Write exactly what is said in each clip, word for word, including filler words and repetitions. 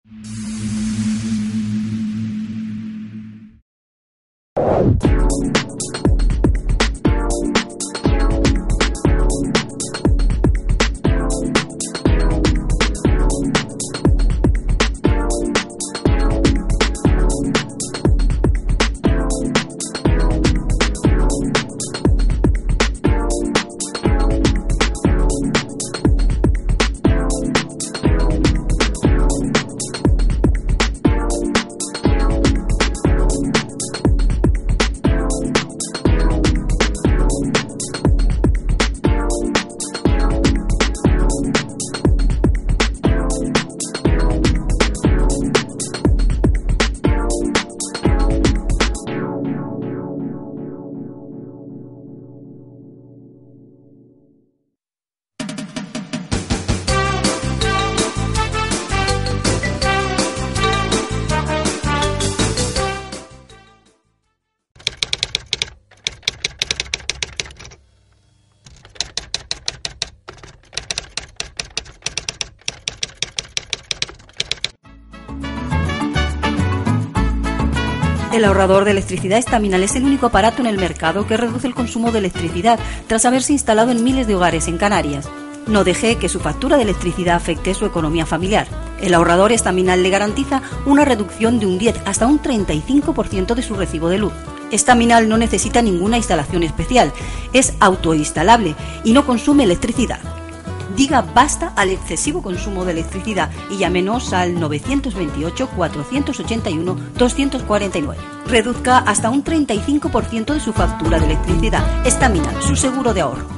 El ahorrador de electricidad Estaminal es el único aparato en el mercado que reduce el consumo de electricidad tras haberse instalado en miles de hogares en Canarias. No deje que su factura de electricidad afecte su economía familiar. El ahorrador Estaminal le garantiza una reducción de un diez hasta un treinta y cinco por ciento de su recibo de luz. Estaminal no necesita ninguna instalación especial, es autoinstalable y no consume electricidad. Diga basta al excesivo consumo de electricidad y llámenos al novecientos veintiocho, cuatrocientos ochenta y uno, doscientos cuarenta y nueve. Reduzca hasta un treinta y cinco por ciento de su factura de electricidad. Estaminal, su seguro de ahorro.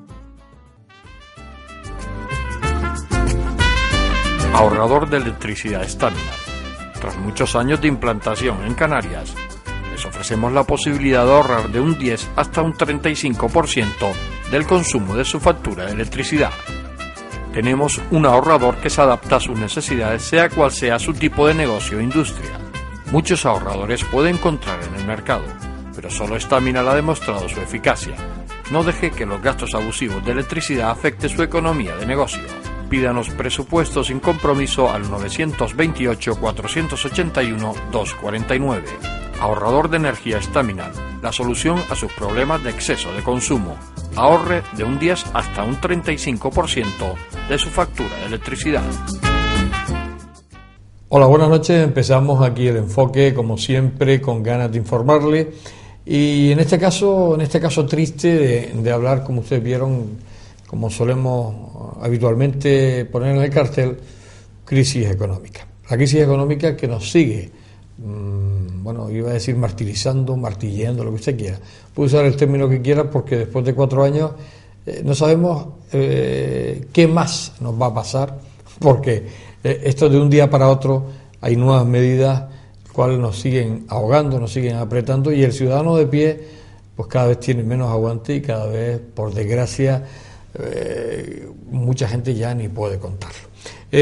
Ahorrador de electricidad Estaminal. Tras muchos años de implantación en Canarias, les ofrecemos la posibilidad de ahorrar de un diez hasta un treinta y cinco por ciento del consumo de su factura de electricidad. Tenemos un ahorrador que se adapta a sus necesidades, sea cual sea su tipo de negocio o industria. Muchos ahorradores puede encontrar en el mercado, pero solo Estaminal ha demostrado su eficacia. No deje que los gastos abusivos de electricidad afecten su economía de negocio. Pídanos presupuesto sin compromiso al novecientos veintiocho, cuatrocientos ochenta y uno, doscientos cuarenta y nueve. Ahorrador de energía Estaminal, la solución a sus problemas de exceso de consumo. Ahorre de un diez hasta un treinta y cinco por ciento de su factura de electricidad. Hola, buenas noches. Empezamos aquí el enfoque, como siempre, con ganas de informarle. Y en este caso, en este caso triste de, de hablar, como ustedes vieron, como solemos habitualmente poner en el cartel, crisis económica. La crisis económica que nos sigue, mmm, bueno, iba a decir martirizando, martilleando, lo que usted quiera. Puede usar el término que quiera, porque después de cuatro años eh, no sabemos eh, qué más nos va a pasar, porque eh, esto de un día para otro hay nuevas medidas, cuales nos siguen ahogando, nos siguen apretando, y el ciudadano de pie pues cada vez tiene menos aguante y cada vez, por desgracia, eh, mucha gente ya ni puede contarlo.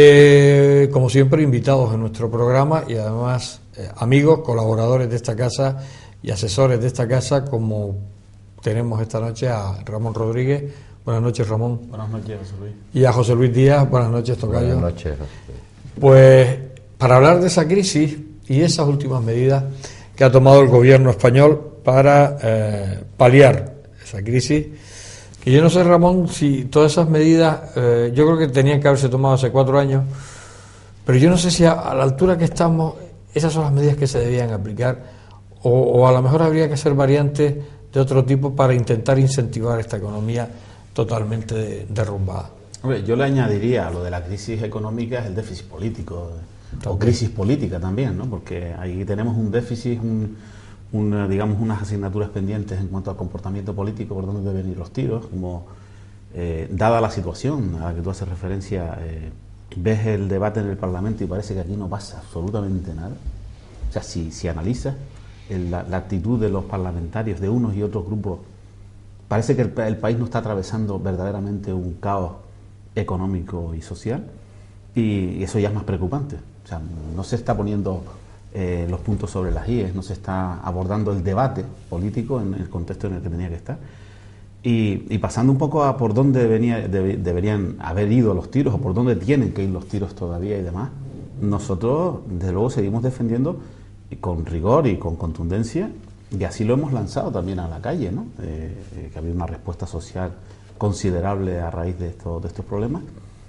Eh, como siempre, invitados en nuestro programa y además eh, amigos, colaboradores de esta casa y asesores de esta casa, como tenemos esta noche a Ramón Rodríguez. Buenas noches, Ramón. Buenas noches, José Luis. Y a José Luis Díaz. Buenas noches, tocayo. Buenas noches, José Luis. Pues para hablar de esa crisis y esas últimas medidas que ha tomado el gobierno español para eh, paliar esa crisis, que yo no sé, Ramón, si todas esas medidas, eh, yo creo que tenían que haberse tomado hace cuatro años, pero yo no sé si a, a la altura que estamos, esas son las medidas que se debían aplicar, o, o a lo mejor habría que hacer variantes de otro tipo para intentar incentivar esta economía totalmente de, derrumbada. Hombre, yo le añadiría a lo de la crisis económica el déficit político, ¿también? O crisis política también, ¿no? Porque ahí tenemos un déficit, un, un, digamos, unas asignaturas pendientes en cuanto al comportamiento político, por dónde deben ir los tiros, como eh, dada la situación a la que tú haces referencia, eh, ves el debate en el Parlamento y parece que aquí no pasa absolutamente nada. O sea, si, si analizas el, la, la actitud de los parlamentarios de unos y otros grupos, parece que el, el país no está atravesando verdaderamente un caos económico y social, y, y eso ya es más preocupante. O sea, no se está poniendo eh, los puntos sobre las íes, no se está abordando el debate político en el contexto en el que tenía que estar. Y, y pasando un poco a por dónde venía, de, deberían haber ido los tiros, o por dónde tienen que ir los tiros todavía y demás, nosotros, desde luego, seguimos defendiendo con rigor y con contundencia, y así lo hemos lanzado también a la calle, ¿no? Eh, eh, que ha habido una respuesta social considerable a raíz de, esto, de estos problemas.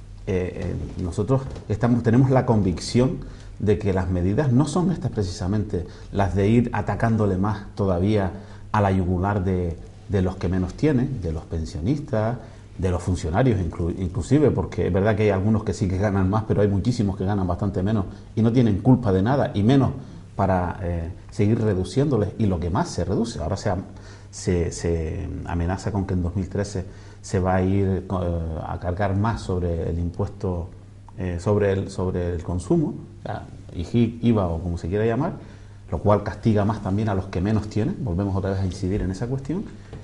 Eh, eh, nosotros estamos, tenemos la convicción de que las medidas no son estas precisamente las de ir atacándole más todavía a la yugular de, de los que menos tienen, de los pensionistas, de los funcionarios inclu, inclusive, porque es verdad que hay algunos que sí que ganan más, pero hay muchísimos que ganan bastante menos y no tienen culpa de nada, y menos para eh, seguir reduciéndoles, y lo que más se reduce. Ahora se, se, se amenaza con que en dos mil trece se va a ir eh, a cargar más sobre el impuesto eh, sobre, el, sobre el consumo, o sea, I V A o como se quiera llamar, lo cual castiga más también a los que menos tienen. Volvemos otra vez a incidir en esa cuestión,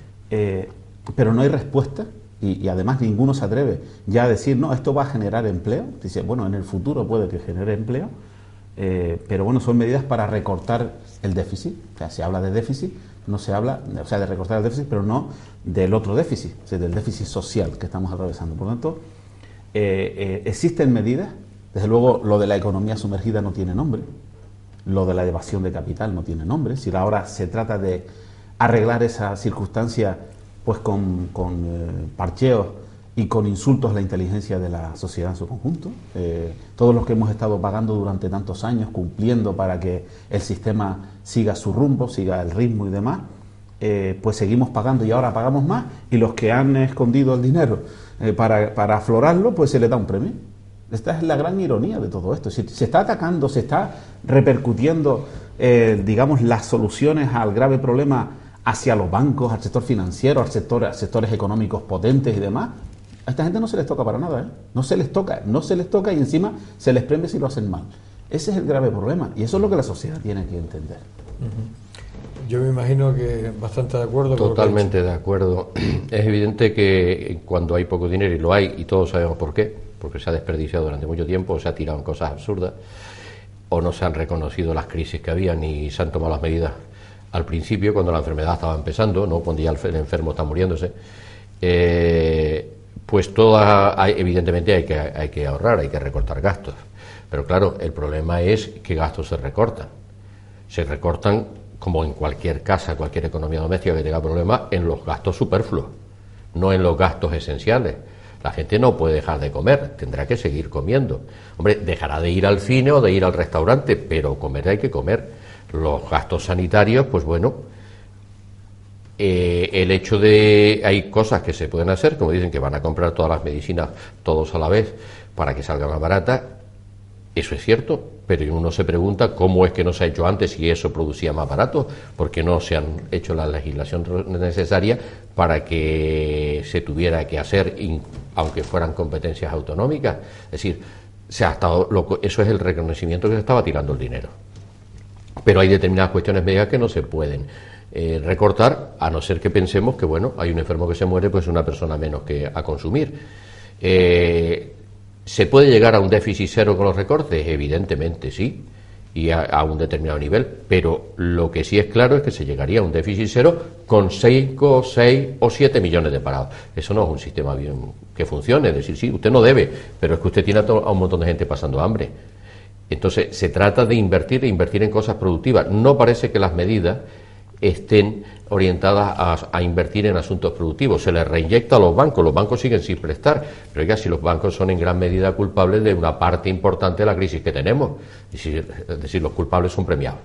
eh, pero no hay respuesta. Y, y además ninguno se atreve ya a decir, no, esto va a generar empleo. Dice, bueno, en el futuro puede que genere empleo, eh, pero bueno, son medidas para recortar el déficit. O sea, se habla de déficit, no se habla, o sea, de recortar el déficit, pero no del otro déficit, o sea, del déficit social que estamos atravesando. Por lo tanto, eh, eh, existen medidas. Desde luego, lo de la economía sumergida no tiene nombre, lo de la evasión de capital no tiene nombre. Si ahora se trata de arreglar esa circunstancia pues con, con eh, parcheos y con insultos a la inteligencia de la sociedad en su conjunto. Eh, todos los que hemos estado pagando durante tantos años, cumpliendo para que el sistema siga su rumbo, siga el ritmo y demás, eh, pues seguimos pagando y ahora pagamos más, y los que han escondido el dinero eh, para, para aflorarlo, pues se les da un premio. Esta es la gran ironía de todo esto. Se, se está atacando, se está repercutiendo, eh, digamos, las soluciones al grave problema hacia los bancos, al sector financiero, al sector, a sectores económicos potentes y demás. A esta gente no se les toca para nada, ¿eh? No se les toca, no se les toca y encima se les premia si lo hacen mal. Ese es el grave problema y eso es lo que la sociedad tiene que entender. Uh-huh. Yo me imagino que bastante de acuerdo. Totalmente de acuerdo. Es evidente que cuando hay poco dinero, y lo hay, y todos sabemos por qué, porque se ha desperdiciado durante mucho tiempo, o se ha tirado en cosas absurdas, o no se han reconocido las crisis que había ni se han tomado las medidas al principio, cuando la enfermedad estaba empezando, no cuando ya el enfermo está muriéndose, eh, pues toda, hay, evidentemente hay que, hay que ahorrar, hay que recortar gastos. Pero claro, el problema es qué gastos se recortan. Se recortan, como en cualquier casa, cualquier economía doméstica que tenga problemas, en los gastos superfluos, no en los gastos esenciales. La gente no puede dejar de comer, tendrá que seguir comiendo. Hombre, dejará de ir al cine o de ir al restaurante, pero comer hay que comer. Los gastos sanitarios, pues bueno, eh, el hecho de... hay cosas que se pueden hacer, como dicen que van a comprar todas las medicinas todos a la vez para que salga más barata, eso es cierto, pero uno se pregunta cómo es que no se ha hecho antes y eso producía más barato, porque no se han hecho la legislación necesaria para que se tuviera que hacer, aunque fueran competencias autonómicas. Es decir, se ha estado, eso es el reconocimiento que se estaba tirando el dinero. Pero hay determinadas cuestiones médicas que no se pueden eh, recortar, a no ser que pensemos que, bueno, hay un enfermo que se muere, pues una persona menos que a consumir. Eh, ¿Se puede llegar a un déficit cero con los recortes? Evidentemente sí, y a, a un determinado nivel, pero lo que sí es claro es que se llegaría a un déficit cero con cinco, seis o siete millones de parados. Eso no es un sistema bien que funcione, es decir, sí, usted no debe, pero es que usted tiene a, to- a un montón de gente pasando hambre. Entonces, se trata de invertir e invertir en cosas productivas. No parece que las medidas estén orientadas a, a invertir en asuntos productivos. Se les reinyecta a los bancos. Los bancos siguen sin prestar. Pero oiga, si los bancos son en gran medida culpables de una parte importante de la crisis que tenemos. Es decir, es decir los culpables son premiados.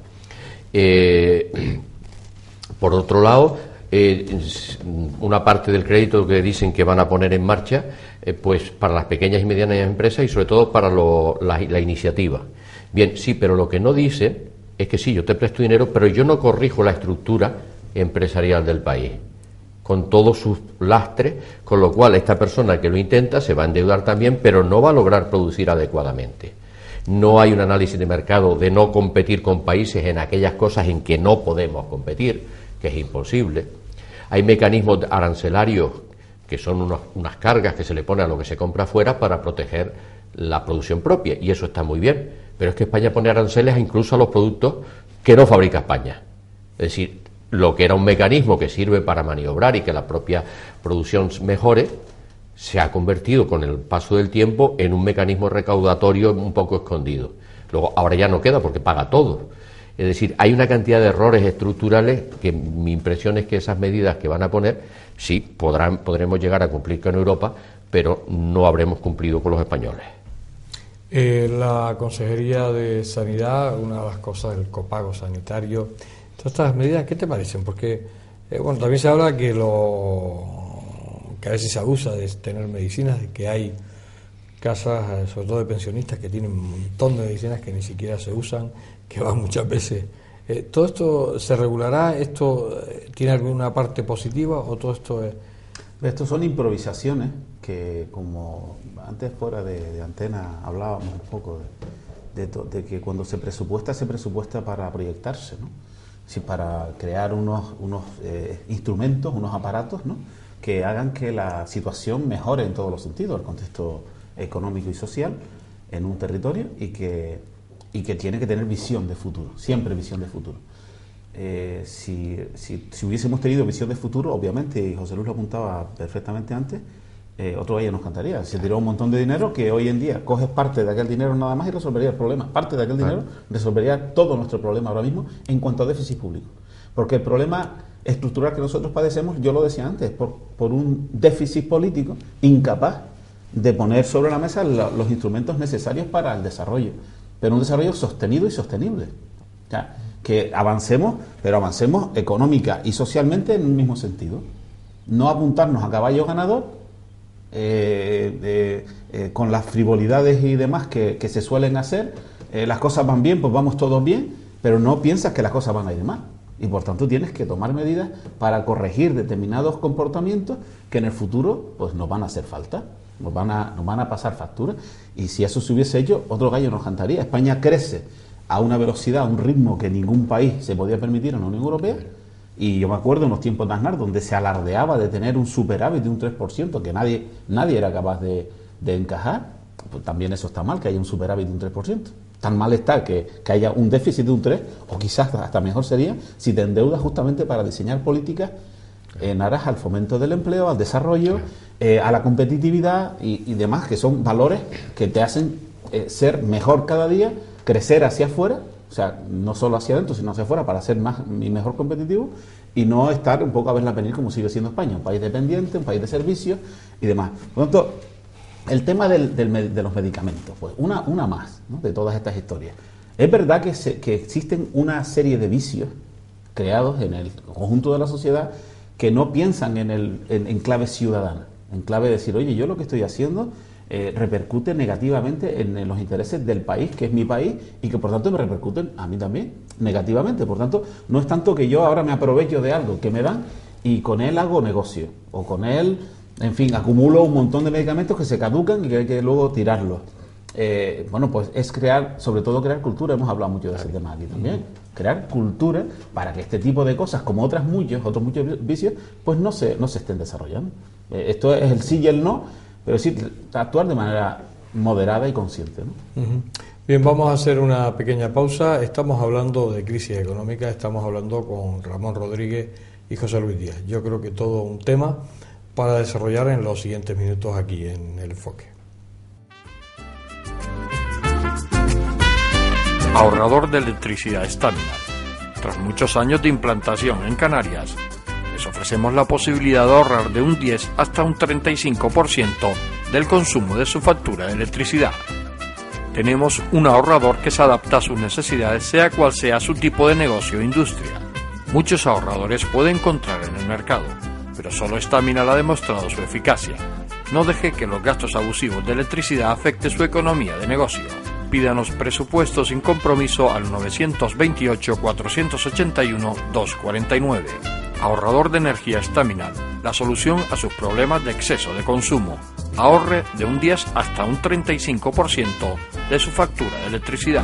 Eh, por otro lado, eh, una parte del crédito que dicen que van a poner en marcha, eh, pues para las pequeñas y medianas empresas y sobre todo para lo, la, la iniciativa. Bien, sí, pero lo que no dice es que sí, yo te presto dinero, pero yo no corrijo la estructura empresarial del país, con todos sus lastres, con lo cual esta persona que lo intenta se va a endeudar también, pero no va a lograr producir adecuadamente. No hay un análisis de mercado de no competir con países en aquellas cosas en que no podemos competir, que es imposible. Hay mecanismos arancelarios que son unos, unas cargas que se le pone a lo que se compra afuera para proteger la producción propia, y eso está muy bien, pero es que España pone aranceles incluso a los productos que no fabrica España. Es decir, lo que era un mecanismo que sirve para maniobrar y que la propia producción mejore, se ha convertido con el paso del tiempo en un mecanismo recaudatorio un poco escondido. Luego, ahora ya no queda porque paga todo. Es decir, hay una cantidad de errores estructurales que mi impresión es que esas medidas que van a poner, sí, podrán, podremos llegar a cumplir con Europa, pero no habremos cumplido con los españoles. Eh, la Consejería de Sanidad, una de las cosas del copago sanitario, todas estas medidas, ¿qué te parecen? Porque, eh, bueno, también se habla que, lo, que a veces se abusa de tener medicinas, de que hay casas, sobre todo de pensionistas, que tienen un montón de medicinas que ni siquiera se usan, que van muchas veces. Eh, ¿Todo esto se regulará? ¿Esto tiene alguna parte positiva o todo esto es...? Estos son improvisaciones que, como antes fuera de, de antena hablábamos un poco de, de, to, de que cuando se presupuesta, se presupuesta para proyectarse, ¿no? Sí, para crear unos, unos eh, instrumentos, unos aparatos, ¿no?, que hagan que la situación mejore en todos los sentidos, el contexto económico y social en un territorio, y que, y que tiene que tener visión de futuro, siempre visión de futuro. Eh, si, si, si hubiésemos tenido visión de futuro, obviamente, y José Luis lo apuntaba perfectamente antes, eh, otro gallo nos cantaría. Se tiró un montón de dinero que hoy en día coges parte de aquel dinero nada más y resolvería el problema. Parte de aquel dinero resolvería todo nuestro problema ahora mismo en cuanto a déficit público. Porque el problema estructural que nosotros padecemos, yo lo decía antes, por, por un déficit político incapaz de poner sobre la mesa lo, los instrumentos necesarios para el desarrollo, pero un desarrollo sostenido y sostenible. O sea, que avancemos, pero avancemos económica y socialmente en un mismo sentido. No apuntarnos a caballo ganador eh, eh, eh, con las frivolidades y demás que, que se suelen hacer. Eh, las cosas van bien, pues vamos todos bien, pero no piensas que las cosas van a ir mal. Y por tanto tienes que tomar medidas para corregir determinados comportamientos que en el futuro pues nos van a hacer falta, nos van a, nos van a pasar factura. Y si eso se hubiese hecho, otro gallo nos cantaría. España crece a una velocidad, a un ritmo que ningún país se podía permitir en la Unión Europea. Y yo me acuerdo en los tiempos de Aznar, donde se alardeaba de tener un superávit de un tres por ciento, que nadie, nadie era capaz de, de encajar. Pues también eso está mal, que haya un superávit de un tres por ciento. Tan mal está que, que haya un déficit de un tres por ciento, o quizás hasta mejor sería si te endeudas justamente para diseñar políticas en aras al fomento del empleo, al desarrollo, eh, a la competitividad y, y demás, que son valores que te hacen eh, ser mejor cada día, crecer hacia afuera, o sea, no solo hacia adentro, sino hacia afuera para ser más y mejor competitivo, y no estar un poco a verla venir como sigue siendo España, un país dependiente, un país de servicios y demás. Por lo tanto, el tema del, del, de los medicamentos, pues una, una más, ¿no?, de todas estas historias. Es verdad que, se, que existen una serie de vicios creados en el conjunto de la sociedad que no piensan en, el, en, en clave ciudadana, en clave de decir, oye, yo lo que estoy haciendo eh, repercute negativamente en, en los intereses del país, que es mi país, y que por tanto me repercuten a mí también negativamente. Por tanto, no es tanto que yo ahora me aprovecho de algo que me dan y con él hago negocio, o con él... En fin, acumulo un montón de medicamentos que se caducan y que hay que luego tirarlos. Eh, bueno, pues es crear, sobre todo crear cultura, hemos hablado mucho de ese tema aquí también. Crear cultura para que este tipo de cosas, como otras muchos, otros muchos vicios, pues no se, no se estén desarrollando. Eh, esto es el sí y el no, pero sí actuar de manera moderada y consciente, ¿no? Uh-huh. Bien, vamos a hacer una pequeña pausa. Estamos hablando de crisis económica, estamos hablando con Ramón Rodríguez y José Luis Díaz. Yo creo que todo un tema para desarrollar en los siguientes minutos aquí en El Enfoque. Ahorrador de electricidad Staminar. Tras muchos años de implantación en Canarias, les ofrecemos la posibilidad de ahorrar de un diez hasta un treinta y cinco por ciento del consumo de su factura de electricidad. Tenemos un ahorrador que se adapta a sus necesidades, sea cual sea su tipo de negocio o industria. Muchos ahorradores puede encontrar en el mercado, pero solo Staminar ha demostrado su eficacia. No deje que los gastos abusivos de electricidad afecten su economía de negocio. Pídanos presupuesto sin compromiso al nueve dos ocho, cuatro ocho uno, dos cuatro nueve. Ahorrador de energía Staminar, la solución a sus problemas de exceso de consumo. Ahorre de un diez hasta un treinta y cinco por ciento de su factura de electricidad.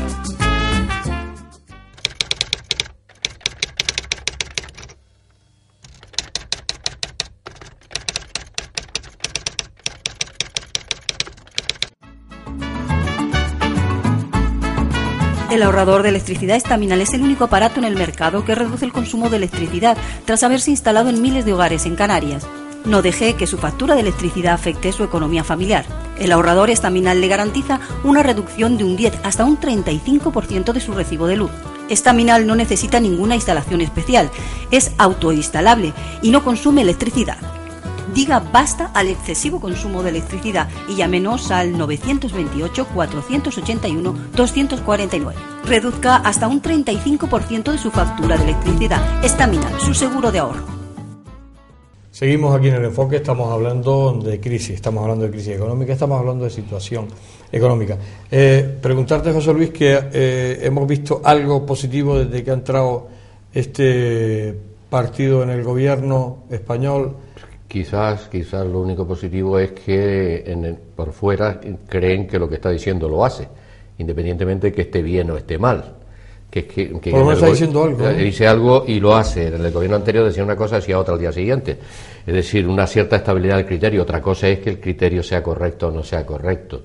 El ahorrador de electricidad Staminar es el único aparato en el mercado que reduce el consumo de electricidad tras haberse instalado en miles de hogares en Canarias. No deje que su factura de electricidad afecte su economía familiar. El ahorrador estaminal le garantiza una reducción de un diez hasta un treinta y cinco por ciento de su recibo de luz. Estaminal no necesita ninguna instalación especial, es autoinstalable y no consume electricidad. Diga basta al excesivo consumo de electricidad y llámenos al novecientos veintiocho, cuatrocientos ochenta y uno, doscientos cuarenta y nueve. Reduzca hasta un treinta y cinco por ciento de su factura de electricidad. Estaminal, su seguro de ahorro. Seguimos aquí en el enfoque, estamos hablando de crisis, estamos hablando de crisis económica, estamos hablando de situación económica. Eh, preguntarte, José Luis, que eh, hemos visto algo positivo desde que ha entrado este partido en el gobierno español. Quizás, quizás lo único positivo es que en el, por fuera creen que lo que está diciendo lo hace, independientemente de que esté bien o esté mal. Que, que, que por lo menos está diciendo algo, ¿no? Dice algo y lo hace. En el gobierno anterior decía una cosa y decía otra al día siguiente. Es decir, una cierta estabilidad del criterio. Otra cosa es que el criterio sea correcto o no sea correcto.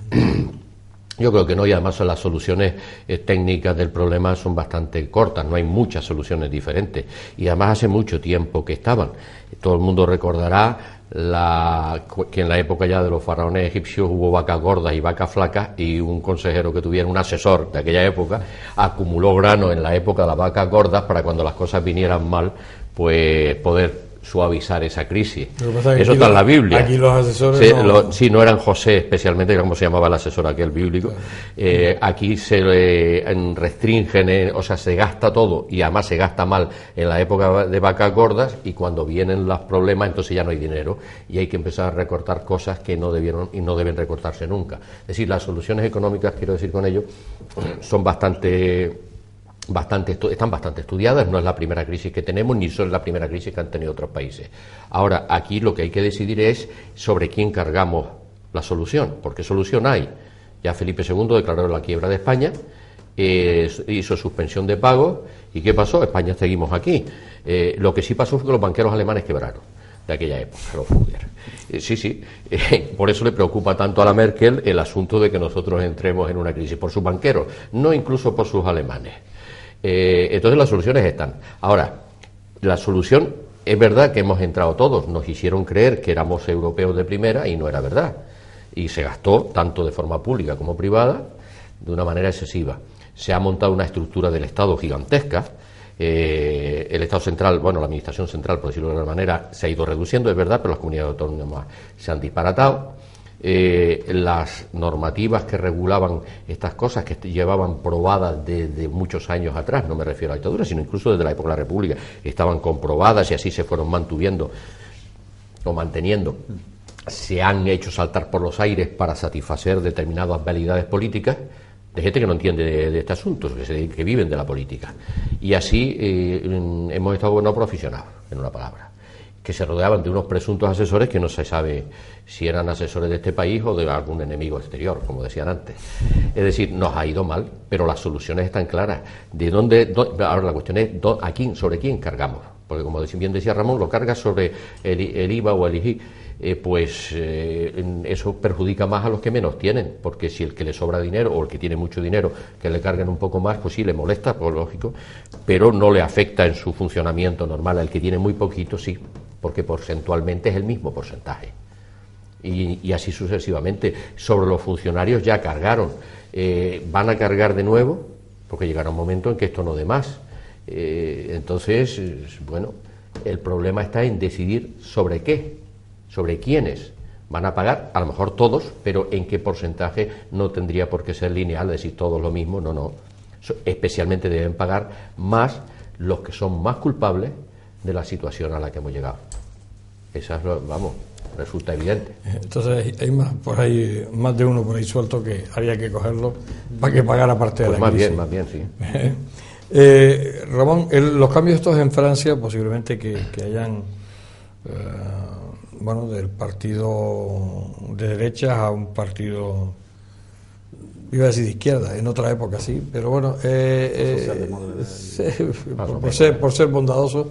Yo creo que no, y además las soluciones eh, técnicas del problema son bastante cortas, no hay muchas soluciones diferentes. Y además hace mucho tiempo que estaban. Todo el mundo recordará la, que en la época ya de los faraones egipcios hubo vacas gordas y vacas flacas, y un consejero que tuviera, un asesor de aquella época, acumuló grano en la época de las vacas gordas para cuando las cosas vinieran mal, pues poder suavizar esa crisis. Eso está en la Biblia. Aquí los asesores sí no... Lo, sí, no eran José especialmente, como se llamaba el asesor aquel bíblico. Claro. Eh, aquí se eh, restringen, eh, o sea, se gasta todo, y además se gasta mal en la época de vacas gordas, y cuando vienen los problemas entonces ya no hay dinero y hay que empezar a recortar cosas que no debieron y no deben recortarse nunca. Es decir, las soluciones económicas, quiero decir con ello, son bastante... Bastante, están bastante estudiadas, no es la primera crisis que tenemos, ni son la primera crisis que han tenido otros países. Ahora, aquí lo que hay que decidir es sobre quién cargamos la solución, porque solución hay. Ya Felipe segundo declaró la quiebra de España, eh, hizo suspensión de pagos, ¿y qué pasó? España seguimos aquí. Eh, lo que sí pasó fue que los banqueros alemanes quebraron, de aquella época, los Fugger. Eh, sí, sí, eh, por eso le preocupa tanto a la Merkel el asunto de que nosotros entremos en una crisis, por sus banqueros, no incluso por sus alemanes. Eh, entonces las soluciones están. Ahora, la solución, es verdad que hemos entrado todos, nos hicieron creer que éramos europeos de primera y no era verdad, y se gastó tanto de forma pública como privada de una manera excesiva. Se ha montado una estructura del Estado gigantesca. Eh, el Estado central, bueno, la administración central, por decirlo de alguna manera, se ha ido reduciendo, es verdad, pero las comunidades autónomas se han disparatado. Eh, las normativas que regulaban estas cosas, que llevaban probadas desde muchos años atrás, no me refiero a la dictadura, sino incluso desde la época de la República, estaban comprobadas y así se fueron mantuviendo o manteniendo, se han hecho saltar por los aires para satisfacer determinadas validades políticas de gente que no entiende de, de este asunto, que, se, que viven de la política. Y así eh, hemos estado no profesionados, en una palabra, que se rodeaban de unos presuntos asesores que no se sabe si eran asesores de este país o de algún enemigo exterior, como decían antes. Es decir, nos ha ido mal, pero las soluciones están claras. ¿De dónde? dónde ahora la cuestión es ¿dó, a quién, sobre quién cargamos? Porque como bien decía Ramón, lo cargas sobre el, el I V A o el I G I, eh, pues eh, eso perjudica más a los que menos tienen, porque si el que le sobra dinero o el que tiene mucho dinero, que le carguen un poco más, pues sí, le molesta, pues lógico, pero no le afecta en su funcionamiento normal. Al que tiene muy poquito, sí, porque porcentualmente es el mismo porcentaje. Y, y así sucesivamente. Sobre los funcionarios ya cargaron. Eh, ¿Van a cargar de nuevo? Porque llegará un momento en que esto no dé más. Eh, entonces, bueno, el problema está en decidir sobre qué, sobre quiénes van a pagar, a lo mejor todos, pero en qué porcentaje. No tendría por qué ser lineal, decir todos lo mismo, no, no. Especialmente deben pagar más los que son más culpables de la situación a la que hemos llegado. Esa es, vamos, resulta evidente. Entonces hay más por ahí, más de uno por ahí suelto que había que cogerlo para que pagara parte pues de la más crisis. Bien, más bien, sí. eh, Ramón, el, los cambios estos en Francia, posiblemente que, que hayan, eh, bueno, del partido de derechas a un partido, iba a decir de izquierda, en otra época sí, pero bueno, eh, eh, sí, por, por, ser, por ser bondadoso,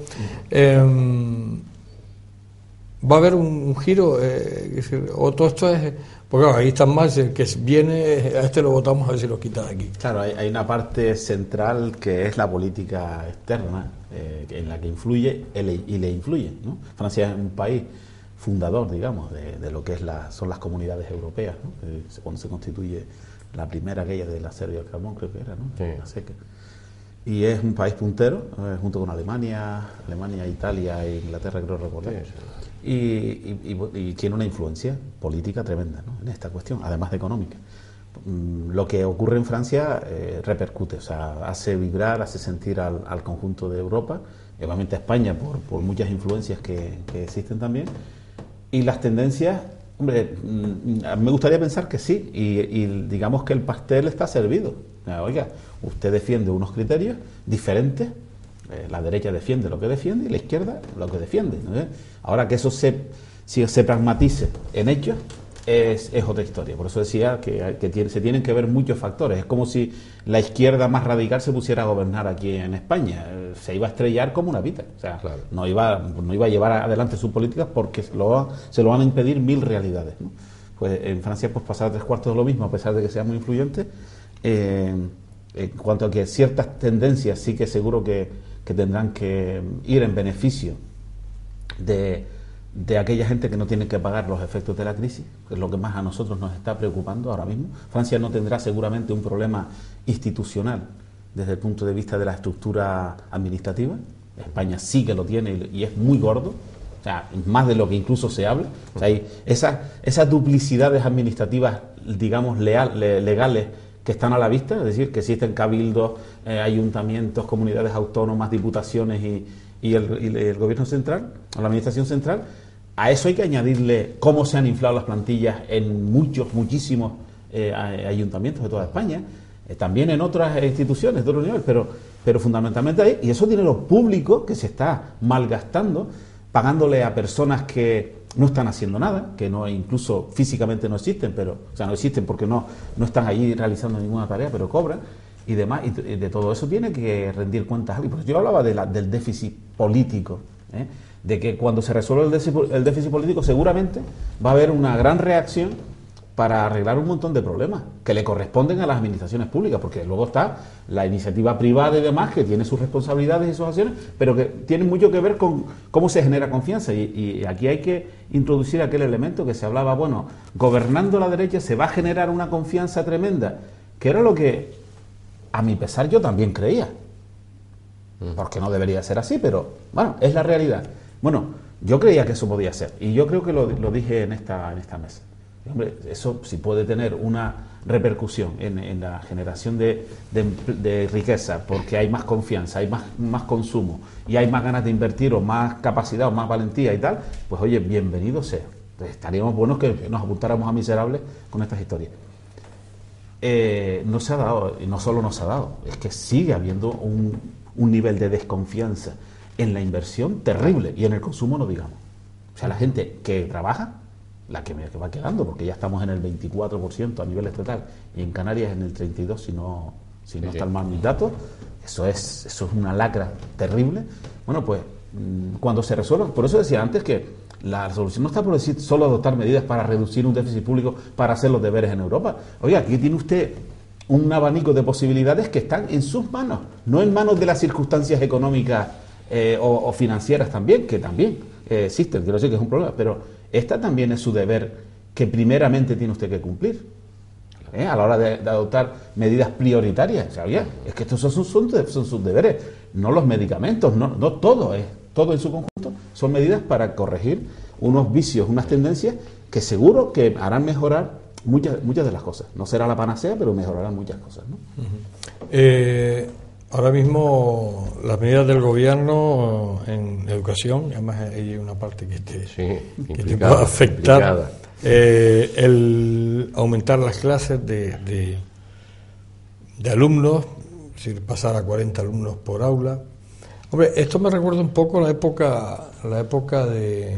eh, va a haber un, un giro, eh, decir, o todo esto es, porque claro, ahí están más, el que viene, a este lo votamos a ver si lo quita de aquí. Claro, hay, hay una parte central que es la política externa, eh, en la que influye y le influye, ¿no? Francia es un país fundador, digamos, de, de lo que es la, son las comunidades europeas, ¿no? Eh, cuando se constituye la primera aquella de la Serbia del Carbón, creo que era, ¿no? Sí. La seca. Y es un país puntero, eh, junto con Alemania, Alemania, Italia e Inglaterra, creo recordar. Sí, sí. Y, y, y, y tiene una influencia política tremenda, ¿no? En esta cuestión, además de económica. Lo que ocurre en Francia eh, repercute, o sea, hace vibrar, hace sentir al, al conjunto de Europa, y obviamente a España por, por muchas influencias que, que existen también, y las tendencias, hombre, me gustaría pensar que sí, y, y digamos que el pastel está servido. Oiga, usted defiende unos criterios diferentes, eh, la derecha defiende lo que defiende y la izquierda lo que defiende, ¿no? Ahora que eso se, si se pragmatice en hechos, Es, es otra historia. Por eso decía que, que tiene, se tienen que ver muchos factores. Es como si la izquierda más radical se pusiera a gobernar aquí en España. Se iba a estrellar como una pita. O sea, claro. no, iba, no iba a llevar adelante sus políticas porque se lo, se lo van a impedir mil realidades, ¿no? Pues en Francia pues pasaba tres cuartos de lo mismo, a pesar de que sea muy influyente. Eh, en cuanto a que ciertas tendencias sí que seguro que, que tendrán que ir en beneficio de de aquella gente que no tiene que pagar los efectos de la crisis, que es lo que más a nosotros nos está preocupando ahora mismo. Francia no tendrá seguramente un problema institucional desde el punto de vista de la estructura administrativa. España sí que lo tiene y es muy gordo, o sea, más de lo que incluso se habla. O sea, hay esas, esas duplicidades administrativas, digamos, leal, le, legales que están a la vista, es decir, que existen cabildos, eh, ayuntamientos, comunidades autónomas, diputaciones y y el, y el gobierno central, o la administración central. A eso hay que añadirle cómo se han inflado las plantillas en muchos, muchísimos eh, ayuntamientos de toda España, eh, también en otras instituciones de otro nivel, pero, pero fundamentalmente ahí, y eso dinero público que se está malgastando, pagándole a personas que no están haciendo nada, que no incluso físicamente no existen, pero, o sea, no existen porque no, no están allí realizando ninguna tarea, pero cobran. Y demás, y de todo eso tiene que rendir cuentas. Y pues yo hablaba de la, del déficit político, ¿eh? De que cuando se resuelva el déficit, el déficit político seguramente va a haber una gran reacción para arreglar un montón de problemas que le corresponden a las administraciones públicas, porque luego está la iniciativa privada y demás, que tiene sus responsabilidades y sus acciones, pero que tiene mucho que ver con cómo se genera confianza. Y, y aquí hay que introducir aquel elemento que se hablaba, bueno, gobernando la derecha se va a generar una confianza tremenda, que era lo que a mi pesar yo también creía, porque no debería ser así, pero bueno, es la realidad. Bueno, yo creía que eso podía ser, y yo creo que lo, lo dije en esta, en esta mesa. Hombre, eso sí puede tener una repercusión en, en la generación de, de, de riqueza, porque hay más confianza, hay más, más consumo, y hay más ganas de invertir, o más capacidad, o más valentía y tal, pues oye, bienvenido sea. Entonces, estaríamos buenos que nos apuntáramos a miserables con estas historias. Eh, no se ha dado, y no solo no se ha dado, es que sigue habiendo un, un nivel de desconfianza en la inversión terrible, y en el consumo no digamos. O sea, la gente que trabaja, la que, me, que va quedando, porque ya estamos en el veinticuatro por ciento a nivel estatal, y en Canarias en el treinta y dos por ciento si no, si no sí, están sí. mal mis datos. Eso es, eso es una lacra terrible. Bueno, pues cuando se resuelva, por eso decía antes que la solución no está por decir solo adoptar medidas para reducir un déficit público para hacer los deberes en Europa. Oiga, aquí tiene usted un abanico de posibilidades que están en sus manos, no en manos de las circunstancias económicas eh, o, o financieras también, que también eh, existen, quiero decir que es un problema, pero esta también es su deber que primeramente tiene usted que cumplir, ¿eh? A la hora de, de adoptar medidas prioritarias. O sea, oiga, es que estos son, son, son sus deberes, no los medicamentos, no, no todo es. Todo en su conjunto son medidas para corregir unos vicios, unas tendencias que seguro que harán mejorar muchas muchas de las cosas. No será la panacea, pero mejorarán muchas cosas, ¿no? Uh-huh. eh, ahora mismo las medidas del gobierno en educación, además hay una parte que te, sí, que te puede afectar, eh, el aumentar las clases de, de, de alumnos, es decir, pasar a cuarenta alumnos por aula. Hombre, esto me recuerda un poco la época, la época de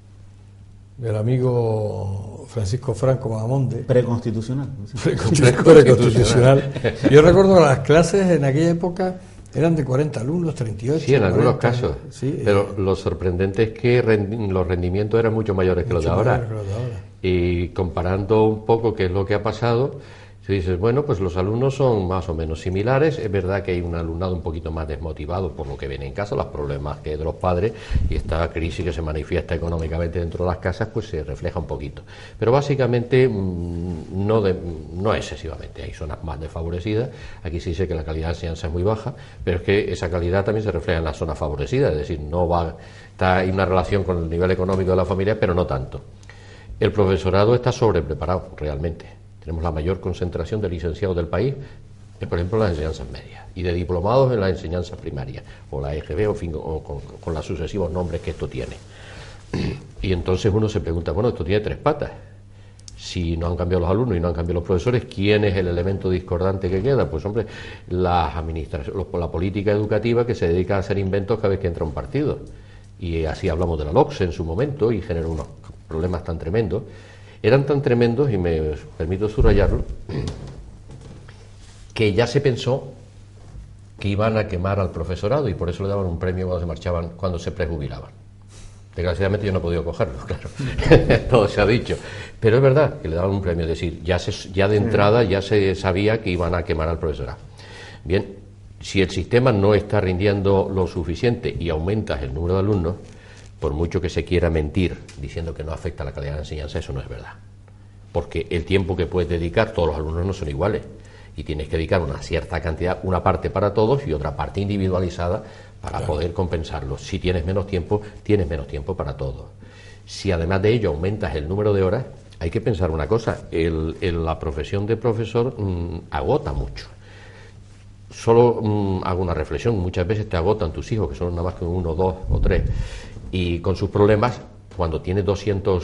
del amigo Francisco Franco Bahamonde. Preconstitucional. Preconstitucional. Yo recuerdo que las clases en aquella época eran de cuarenta alumnos, treinta y ocho. Sí, en cuarenta, algunos casos. Sí, pero eh, lo sorprendente es que rendi- los rendimientos eran mucho mayores que, mucho los, de ahora. que los de ahora. Y comparando un poco qué es lo que ha pasado, Si dices, bueno, pues los alumnos son más o menos similares, es verdad que hay un alumnado un poquito más desmotivado por lo que ven en casa, los problemas que hay de los padres y esta crisis que se manifiesta económicamente dentro de las casas, pues se refleja un poquito. Pero básicamente no, de, no excesivamente, hay zonas más desfavorecidas, aquí se dice que la calidad de enseñanza es muy baja, pero es que esa calidad también se refleja en las zonas favorecidas, es decir, no va, está, hay una relación con el nivel económico de la familia, pero no tanto. El profesorado está sobrepreparado realmente. Tenemos la mayor concentración de licenciados del país, por ejemplo, en las enseñanzas medias, y de diplomados en las enseñanzas primarias, o la E G B, o, fin, o con, con los sucesivos nombres que esto tiene. Y entonces uno se pregunta, bueno, esto tiene tres patas. Si no han cambiado los alumnos y no han cambiado los profesores, ¿quién es el elemento discordante que queda? Pues, hombre, las administraciones, la política educativa que se dedica a hacer inventos cada vez que entra un partido. Y así hablamos de la LOCSE en su momento y generó unos problemas tan tremendos. Eran tan tremendos, y me permito subrayarlo, que ya se pensó que iban a quemar al profesorado y por eso le daban un premio cuando se marchaban, cuando se prejubilaban. Desgraciadamente yo no he podido cogerlo, claro, todo se ha dicho, pero es verdad que le daban un premio, es decir, ya, se, ya de entrada ya se sabía que iban a quemar al profesorado. Bien, si el sistema no está rindiendo lo suficiente y aumentas el número de alumnos, por mucho que se quiera mentir diciendo que no afecta a la calidad de la enseñanza, eso no es verdad. Porque el tiempo que puedes dedicar, todos los alumnos no son iguales, y tienes que dedicar una cierta cantidad, una parte para todos y otra parte individualizada para claro. poder compensarlo. Si tienes menos tiempo, tienes menos tiempo para todos. Si además de ello aumentas el número de horas, hay que pensar una cosa, el, el, la profesión de profesor mmm, agota mucho. Solo mmm, hago una reflexión, muchas veces te agotan tus hijos, que son nada más que uno, dos o tres, y con sus problemas, cuando tienes doscientos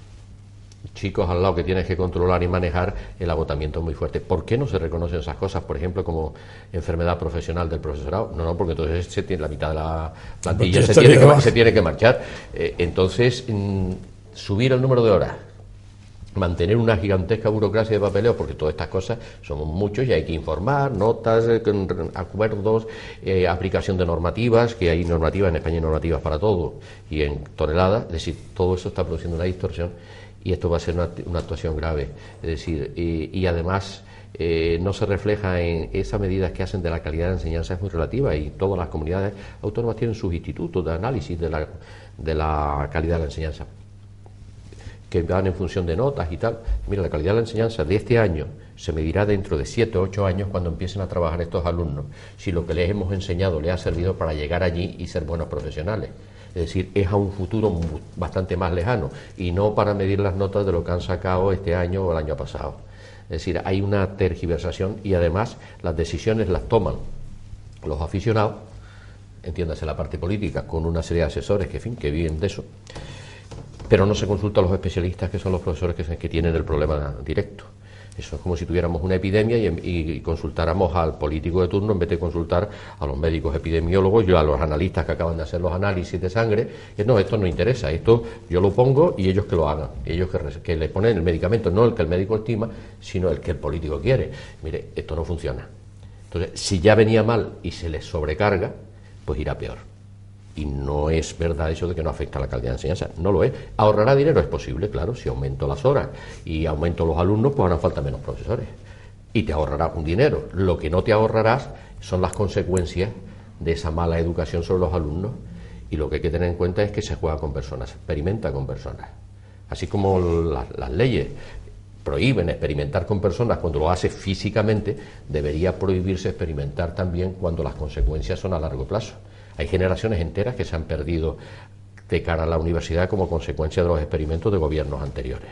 chicos al lado que tienes que controlar y manejar, el agotamiento es muy fuerte. ¿Por qué no se reconocen esas cosas, por ejemplo, como enfermedad profesional del profesorado? No, no, porque entonces se tiene, la mitad de la plantilla se tiene, que, se tiene que marchar. Eh, entonces, mmm, subir el número de horas, mantener una gigantesca burocracia de papeleo, porque todas estas cosas somos muchos y hay que informar, notas, eh, acuerdos, eh, aplicación de normativas, que hay normativas, en España hay normativas para todo, y en toneladas, es decir, todo eso está produciendo una distorsión y esto va a ser una, una actuación grave, es decir, y, y además eh, no se refleja en esas medidas que hacen de la calidad de enseñanza, es muy relativa y todas las comunidades autónomas tienen sus institutos de análisis de la, de la calidad de la enseñanza, que van en función de notas y tal. Mira, la calidad de la enseñanza de este año se medirá dentro de siete o ocho años cuando empiecen a trabajar estos alumnos, si lo que les hemos enseñado les ha servido para llegar allí y ser buenos profesionales. Es decir, es a un futuro bastante más lejano y no para medir las notas de lo que han sacado este año o el año pasado. Es decir, hay una tergiversación y además las decisiones las toman los aficionados, entiéndase la parte política, con una serie de asesores que, en fin, que viven de eso, pero no se consulta a los especialistas, que son los profesores que, que tienen el problema directo. Eso es como si tuviéramos una epidemia y, y, y consultáramos al político de turno en vez de consultar a los médicos epidemiólogos y a los analistas que acaban de hacer los análisis de sangre. Y no, esto no interesa, esto yo lo pongo y ellos que lo hagan, ellos que, que le ponen el medicamento, no el que el médico estima, sino el que el político quiere. Mire, esto no funciona. Entonces, si ya venía mal y se les sobrecarga, pues irá peor. Y no es verdad eso de que no afecta a la calidad de enseñanza, no lo es. ¿Ahorrará dinero? Es posible, claro, si aumento las horas y aumento los alumnos, pues harán falta menos profesores. Y te ahorrará un dinero. Lo que no te ahorrarás son las consecuencias de esa mala educación sobre los alumnos, y lo que hay que tener en cuenta es que se juega con personas, se experimenta con personas. Así como la, las leyes prohíben experimentar con personas cuando lo hace físicamente, debería prohibirse experimentar también cuando las consecuencias son a largo plazo. Hay generaciones enteras que se han perdido de cara a la universidad como consecuencia de los experimentos de gobiernos anteriores.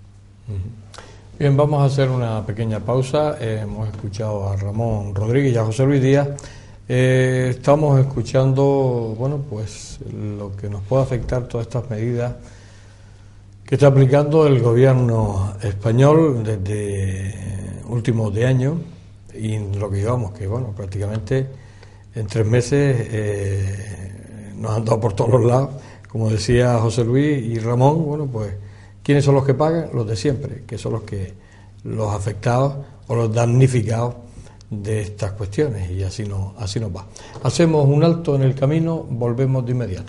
Bien, vamos a hacer una pequeña pausa. Eh, hemos escuchado a Ramón Rodríguez y a José Luis Díaz. Eh, estamos escuchando, bueno, pues lo que nos puede afectar todas estas medidas que está aplicando el gobierno español desde últimos de año, y lo que llevamos, que bueno, prácticamente en tres meses eh, nos han dado por todos los lados, como decía José Luis y Ramón. Bueno, pues ¿quiénes son los que pagan? Los de siempre, que son los que los afectados o los damnificados de estas cuestiones, y así no, así nos va. Hacemos un alto en el camino, volvemos de inmediato.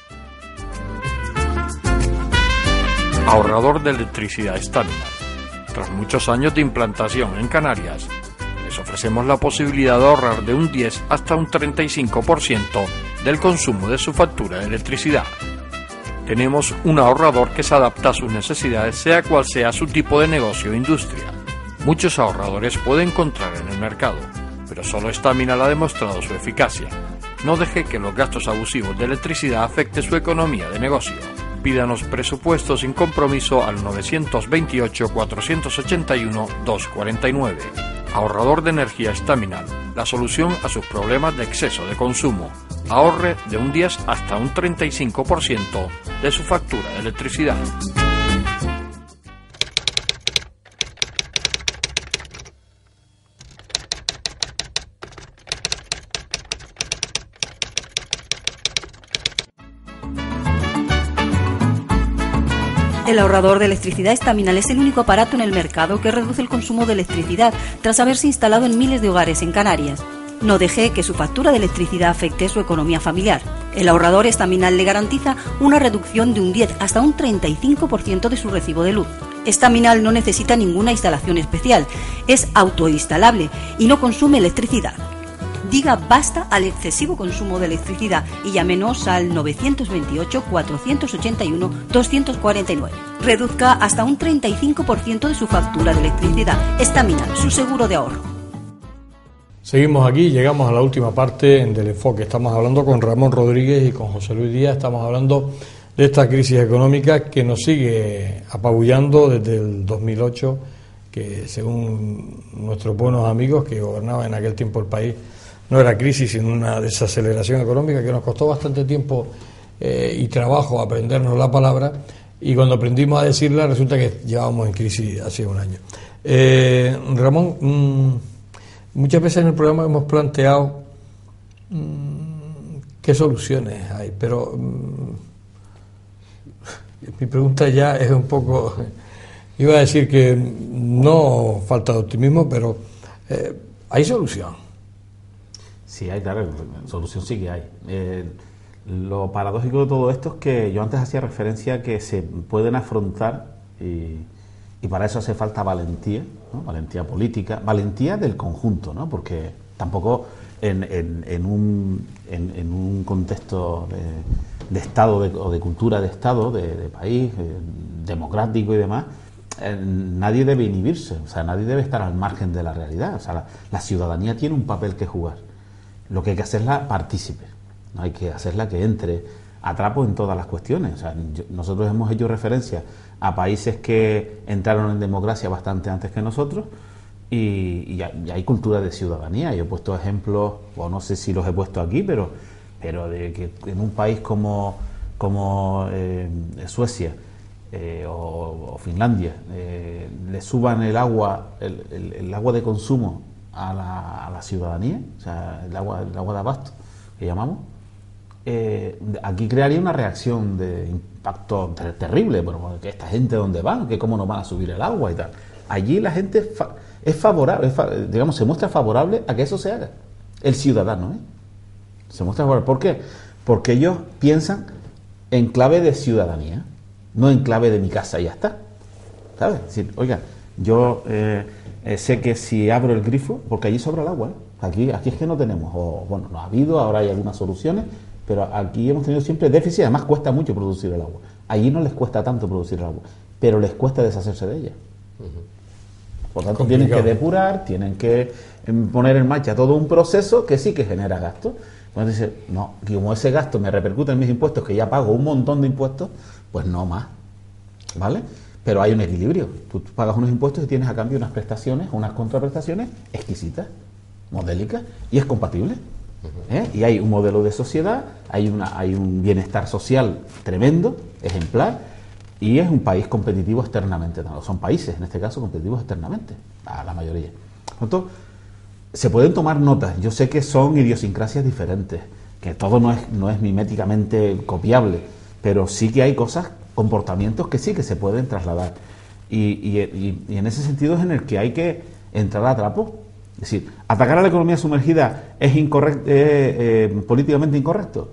Ahorrador de electricidad estándar. Tras muchos años de implantación en Canarias, les ofrecemos la posibilidad de ahorrar de un diez hasta un treinta y cinco por ciento del consumo de su factura de electricidad. Tenemos un ahorrador que se adapta a sus necesidades, sea cual sea su tipo de negocio o industria. Muchos ahorradores puede encontrar en el mercado, pero solo Staminal ha demostrado su eficacia. No deje que los gastos abusivos de electricidad afecten su economía de negocio. Pídanos presupuestos sin compromiso al nueve dos ocho, cuatro ocho uno, dos cuatro nueve. Ahorrador de energía Staminal, la solución a sus problemas de exceso de consumo. Ahorre de un diez hasta un treinta y cinco por ciento de su factura de electricidad. El ahorrador de electricidad Staminal es el único aparato en el mercado que reduce el consumo de electricidad tras haberse instalado en miles de hogares en Canarias. No deje que su factura de electricidad afecte su economía familiar. El ahorrador Staminal le garantiza una reducción de un diez hasta un treinta y cinco por ciento de su recibo de luz. Staminal no necesita ninguna instalación especial, es autoinstalable y no consume electricidad. Diga basta al excesivo consumo de electricidad y llámenos al nueve dos ocho, cuatro ocho uno, dos cuatro nueve. Reduzca hasta un treinta y cinco por ciento de su factura de electricidad. Staminal, su seguro de ahorro. Seguimos aquí, llegamos a la última parte del enfoque. Estamos hablando con Ramón Rodríguez y con José Luis Díaz. Estamos hablando de esta crisis económica que nos sigue apabullando desde el dos mil ocho, que según nuestros buenos amigos que gobernaban en aquel tiempo el país, no era crisis, sino una desaceleración económica que nos costó bastante tiempo eh, y trabajo aprendernos la palabra, y cuando aprendimos a decirla resulta que llevábamos en crisis hace un año. Eh, Ramón, mmm, muchas veces en el programa hemos planteado mmm, qué soluciones hay, pero mmm, mi pregunta ya es un poco, iba a decir que no falta de optimismo, pero eh, ¿hay solución? Sí, hay, claro, solución sí que hay. Eh, lo paradójico de todo esto es que yo antes hacía referencia a que se pueden afrontar y, y para eso hace falta valentía, ¿no? Valentía política, valentía del conjunto, ¿no? Porque tampoco en, en, en, un, en, en un contexto de, de Estado de, o de cultura de Estado, de, de país, eh, democrático y demás, eh, nadie debe inhibirse, o sea, nadie debe estar al margen de la realidad. O sea, la, la ciudadanía tiene un papel que jugar. Lo que hay que hacerla partícipe, no hay que hacerla que entre a trapo en todas las cuestiones. O sea, yo, nosotros hemos hecho referencia a países que entraron en democracia bastante antes que nosotros y, y, hay, y hay cultura de ciudadanía. Yo he puesto ejemplos, o no sé si los he puesto aquí, pero, pero de que en un país como, como eh, Suecia eh, o, o Finlandia eh, le suban el agua, el, el, el agua de consumo A la, a la ciudadanía, o sea, el agua, el agua de abasto, que llamamos, eh, aquí crearía una reacción de impacto ter terrible, bueno, que esta gente dónde van, que cómo nos van a subir el agua y tal. Allí la gente fa es favorable, es fa digamos, se muestra favorable a que eso se haga. El ciudadano, ¿eh? Se muestra favorable. ¿Por qué? Porque ellos piensan en clave de ciudadanía, no en clave de mi casa y ya está. ¿Sabes? Es decir, oiga, yo... Eh, Eh, sé que si abro el grifo, porque allí sobra el agua, ¿eh? aquí, aquí es que no tenemos, o bueno, no ha habido, ahora hay algunas soluciones, pero aquí hemos tenido siempre déficit, además cuesta mucho producir el agua. Allí no les cuesta tanto producir el agua, pero les cuesta deshacerse de ella. Uh-huh. Por tanto, tienen que depurar, tienen que poner en marcha todo un proceso que sí que genera gastos. Entonces dice, no, como ese gasto me repercute en mis impuestos, que ya pago un montón de impuestos, pues no más, ¿vale? Pero hay un equilibrio. Tú pagas unos impuestos y tienes a cambio unas prestaciones, unas contraprestaciones exquisitas, modélicas, y es compatible. ¿Eh? Y hay un modelo de sociedad, hay, una, hay un bienestar social tremendo, ejemplar, y es un país competitivo externamente. No, son países, en este caso, competitivos externamente, a la mayoría. Por tanto, se pueden tomar notas. Yo sé que son idiosincrasias diferentes, que todo no es, no es miméticamente copiable, pero sí que hay cosas, comportamientos que sí que se pueden trasladar. Y, y, y, y en ese sentido es en el que hay que entrar a trapo. Es decir, atacar a la economía sumergida es incorrecto, eh, eh, políticamente incorrecto.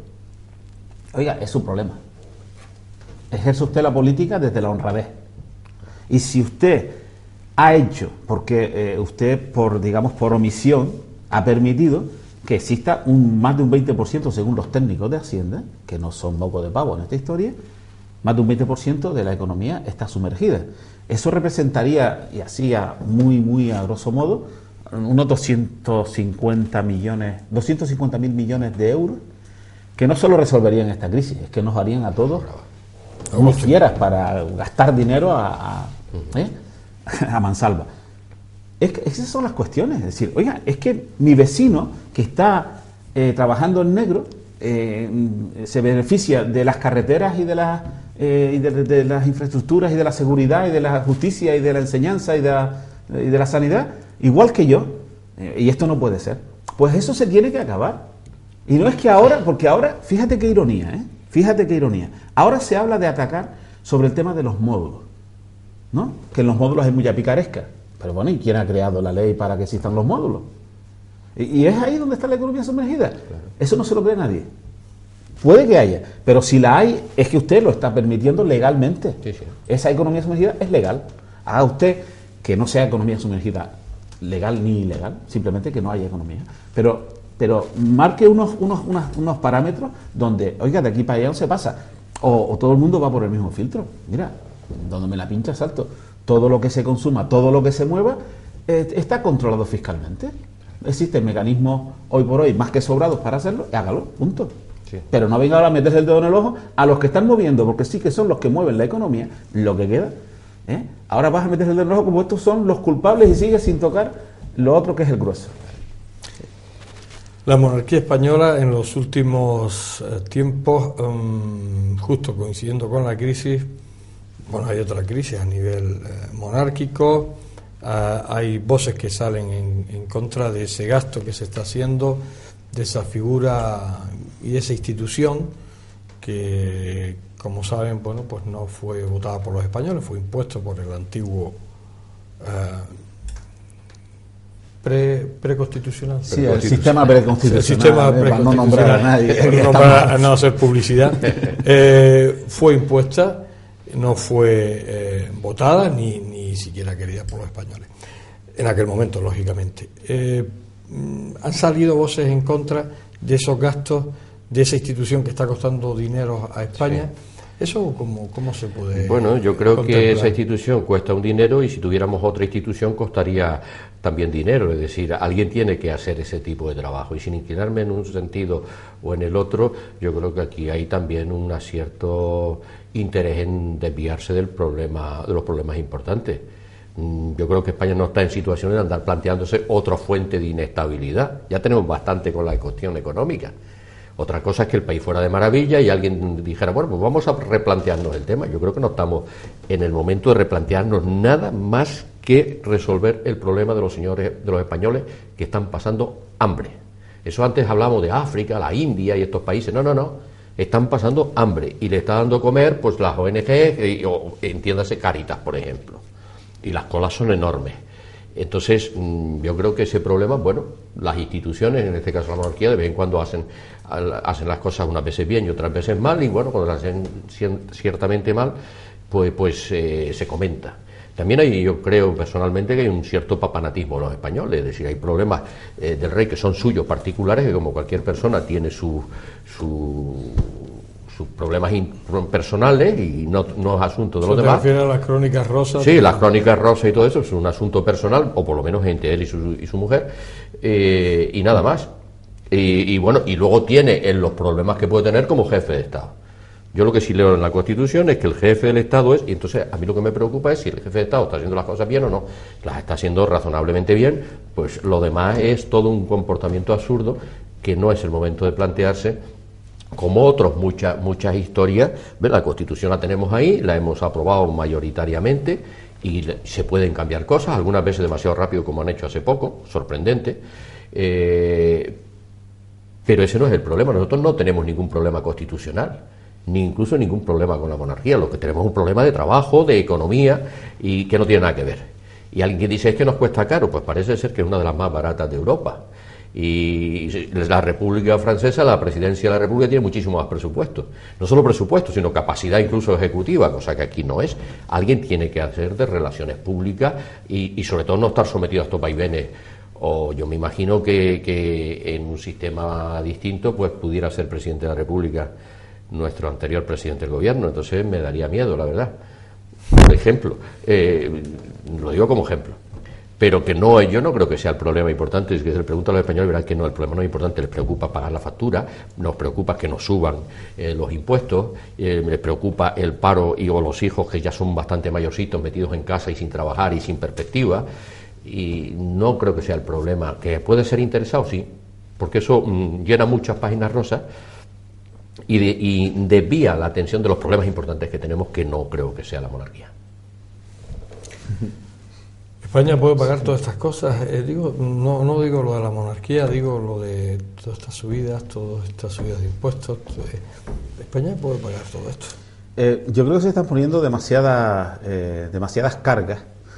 Oiga, es su problema. Ejerce usted la política desde la honradez. Y si usted ha hecho, porque eh, usted, por digamos, por omisión, ha permitido que exista un más de un veinte por ciento, según los técnicos de Hacienda, que no son moco de pavo en esta historia, más de un veinte por ciento de la economía está sumergida. Eso representaría, y así a muy, muy a grosso modo, unos doscientos cincuenta millones, doscientos cincuenta mil millones de euros, que no solo resolverían esta crisis, es que nos harían a todos unos fieras para gastar dinero a, a, ¿eh? a mansalva. Es que esas son las cuestiones, es decir, oiga, es que mi vecino que está eh, trabajando en negro eh, se beneficia de las carreteras y de las eh, y de, de, de las infraestructuras y de la seguridad y de la justicia y de la enseñanza y de la, y de la sanidad, igual que yo, eh, y esto no puede ser. Pues eso se tiene que acabar. Y no es que ahora, porque ahora, fíjate qué ironía, ¿eh? Fíjate qué ironía. Ahora se habla de atacar sobre el tema de los módulos, ¿no? Que en los módulos hay mucha picaresca. Pero bueno, ¿y quién ha creado la ley para que existan los módulos? Y, y es ahí donde está la economía sumergida. Claro. Eso no se lo cree nadie. Puede que haya, pero si la hay, es que usted lo está permitiendo legalmente. Sí, sí. Esa economía sumergida es legal. Haga usted que no sea economía sumergida legal ni ilegal, simplemente que no haya economía. Pero, pero marque unos, unos, unos, unos parámetros donde, oiga, de aquí para allá no se pasa. O, o todo el mundo va por el mismo filtro. Mira, donde me la pincha salto. Todo lo que se consuma, todo lo que se mueva, eh, está controlado fiscalmente. Existen mecanismos hoy por hoy más que sobrados para hacerlo, hágalo, punto. Sí. Pero no venga ahora a meterse el dedo en el ojo a los que están moviendo, porque sí que son los que mueven la economía, lo que queda. ¿eh? Ahora vas a meterse el dedo en el ojo como estos son los culpables y sigues sin tocar lo otro que es el grueso. La monarquía española en los últimos eh, tiempos, um, justo coincidiendo con la crisis, bueno, hay otra crisis a nivel eh, monárquico, uh, hay voces que salen en, en contra de ese gasto que se está haciendo, de esa figura y de esa institución que, como saben, bueno, pues no fue votada por los españoles, fue impuesto por el antiguo uh, pre, preconstitucional. Sí, el sistema preconstitucional. El sistema preconstitucional, para no nombrar a nadie. No para no hacer publicidad. eh, fue impuesta. No fue eh, votada ni, ni siquiera querida por los españoles en aquel momento, lógicamente. Eh, han salido voces en contra de esos gastos, de esa institución que está costando dinero a España. Sí. ¿Eso cómo, cómo se puede Bueno, yo creo contemplar? Que esa institución cuesta un dinero y si tuviéramos otra institución costaría también dinero. Es decir, alguien tiene que hacer ese tipo de trabajo y sin inclinarme en un sentido o en el otro, yo creo que aquí hay también un acierto interés en desviarse del problema, de los problemas importantes. Yo creo que España no está en situaciones de andar planteándose otra fuente de inestabilidad. Ya tenemos bastante con la cuestión económica. Otra cosa es que el país fuera de maravilla y alguien dijera, bueno, pues vamos a replantearnos el tema. Yo creo que no estamos en el momento de replantearnos nada más que resolver el problema de los señores, de los españoles que están pasando hambre. Eso antes hablamos de África, la India y estos países. No, no, no. Están pasando hambre y le está dando comer pues las O N G, o entiéndase Cáritas, por ejemplo, y las colas son enormes. Entonces yo creo que ese problema, bueno, las instituciones, en este caso la monarquía, de vez en cuando hacen hacen las cosas unas veces bien y otras veces mal, y bueno, cuando las hacen ciertamente mal, pues, pues eh, se comenta. También hay, yo creo personalmente, que hay un cierto papanatismo en los españoles, es decir, hay problemas eh, del rey que son suyos particulares, que como cualquier persona tiene su, su, sus problemas personales y no, no es asunto de los demás. ¿Se refiere a las crónicas rosas? Sí, las crónicas rosas y todo eso es un asunto personal, o por lo menos entre él y su, y su mujer, eh, y nada más. Y, y bueno, y luego tiene en los problemas que puede tener como jefe de Estado. Yo lo que sí leo en la Constitución es que el jefe del Estado es, y entonces a mí lo que me preocupa es si el jefe de Estado está haciendo las cosas bien o no. Las está haciendo razonablemente bien, pues lo demás es todo un comportamiento absurdo que no es el momento de plantearse, como otros muchas muchas historias. ¿Ves? La Constitución la tenemos ahí, la hemos aprobado mayoritariamente y se pueden cambiar cosas, algunas veces demasiado rápido como han hecho hace poco, sorprendente. Eh, pero ese no es el problema, nosotros no tenemos ningún problema constitucional, ni incluso ningún problema con la monarquía. Lo que tenemos es un problema de trabajo, de economía, y que no tiene nada que ver. Y alguien que dice es que nos cuesta caro, pues parece ser que es una de las más baratas de Europa. Y la República Francesa, la presidencia de la República tiene muchísimo más presupuesto. No solo presupuesto, sino capacidad incluso ejecutiva, cosa que aquí no es. Alguien tiene que hacer de relaciones públicas y, y sobre todo no estar sometido a estos vaivenes. O yo me imagino que, que en un sistema distinto pues pudiera ser presidente de la República nuestro anterior presidente del gobierno. Entonces me daría miedo, la verdad. Por ejemplo, eh, lo digo como ejemplo. Pero que no, yo no creo que sea el problema importante. Si se le pregunta a los españoles, verán que no, el problema no es importante. Les preocupa pagar la factura, nos preocupa que nos suban eh, los impuestos, eh, les preocupa el paro y o los hijos que ya son bastante mayorcitos, metidos en casa y sin trabajar y sin perspectiva. Y no creo que sea el problema. Que puede ser interesado, sí, porque eso mmm, llena muchas páginas rosas y, de, y desvía la atención de los problemas importantes que tenemos, que no creo que sea la monarquía. España puede pagar todas estas cosas. Eh, digo, no, no digo lo de la monarquía, digo lo de todas estas subidas, todas estas subidas de impuestos. Eh, España puede pagar todo esto. Eh, yo creo que se están poniendo demasiadas, eh, demasiadas cargas